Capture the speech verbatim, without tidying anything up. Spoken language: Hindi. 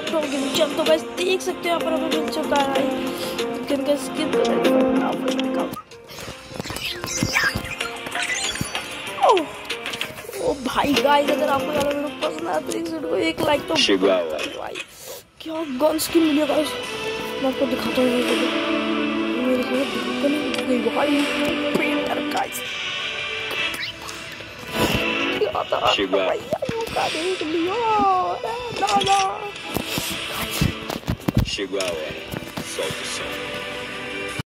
एक्ट हो गया। तो गाइस देख सकते हो यहाँ पर हमें मिल चुका है गन का स्किन। ओ भाई गाइस अगर आपको ज़्यादा वीडियो पसंद आया तो इस वीडियो को एक लाइक तो भाई क्या गन स्किन मिली गाइस। मैं आपको दिखाता हूँ मेरे को गई भाई पेंटर गाइस क्या था भाई का देख लियो दादा। Chihuahua, solta o som.